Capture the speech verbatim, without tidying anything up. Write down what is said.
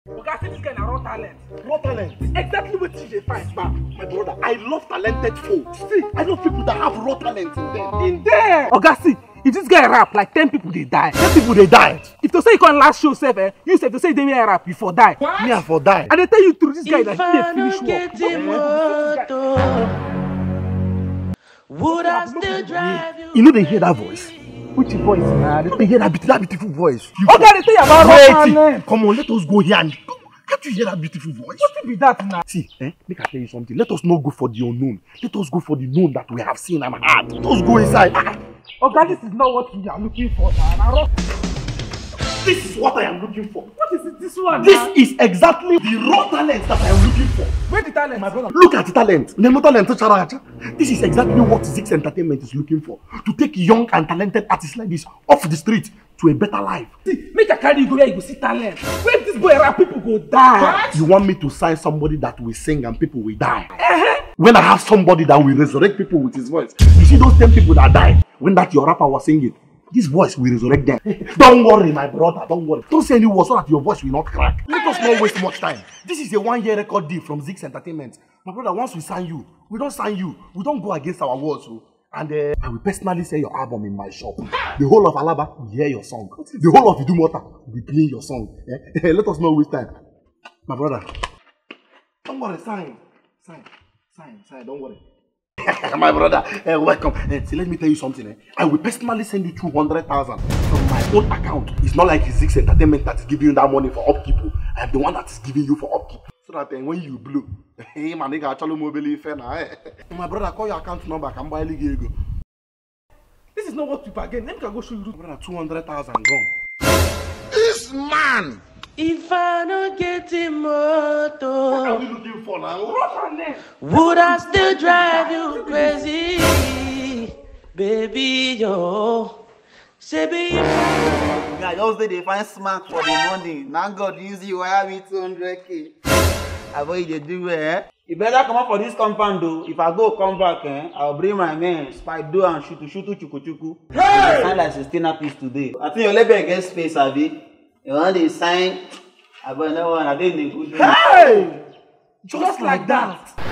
Okay, I say this guy na raw talent. Raw talent? Exactly what T J finds, man. My brother, I love talented folks. See, I love people that have raw talent in them. In there! Okay, see, if this guy rap, like ten people they die. ten people they died. If to say you can last show, sef, eh, you say to say they may rap, you for die. What? Me, I for die. And they tell you through this guy if that he finish work. Would I still drive you? You know they hear that voice? Which voice? Nah, they hear that, that beautiful voice. You okay, they tell you about raw talent. Come on, let us go here and can't you hear that beautiful voice? What be that now? See, eh? Make I tell you something. Let us not go for the unknown. Let us go for the known that we have seen and heard. Let us go inside. Okay, this is not what we are looking for. Nah. This is what I am looking for. What is it, this one? This now? is exactly the raw talent that I am looking for. Where the talent, my brother? Look at the talent. Nemo talent. This is exactly what Zix Entertainment is looking for. To take young and talented artists like this off the street to a better life. See, make a carry you go where you go see talent. When this boy rap, people go die. What? You want me to sign somebody that will sing and people will die? Uh-huh. When I have somebody that will resurrect people with his voice. You see those ten people that died when that your rapper was singing? This voice will resurrect them. Don't worry, my brother, don't worry. Don't say any word so that your voice will not crack. Let us not waste much time. This is a one-year record deal from Zix Entertainment. My brother, once we sign you, we don't sign you. We don't go against our words. So. And uh, I will personally sell your album in my shop. The whole of Alaba will hear your song. The whole of Idumota will be playing your song. Eh? Let us not waste time. My brother, don't worry, sign. Sign, sign, sign, don't worry. My brother, uh, welcome. Uh, see, let me tell you something. Eh? I will personally send you two hundred thousand from my own account. It's not like Zix Entertainment that is giving you that money for upkeep. I am the one that is giving you for upkeep. So that uh, when you blow, hey man, nigga, actually mobile phone. My brother, call your account number. I can buy legal. This is not what we bargain. Let me go show you. My brother, two hundred thousand gone. This man. If I don't get him What are moto, we looking for now? would I still drive you crazy, baby? Yo, say be. I just did they find smack for the money. Now God use you, I have it two hundred K. I what you do, eh? You better come up for this compound though. If I go come back, eh, I'll bring my men, spike do and shoot shoot chuku chuku. Hey! Sign like sixteen piece today. I think your label get space, Abi. You want to sign? I but no one, I didn't good. Hey! Just, Just like that. that.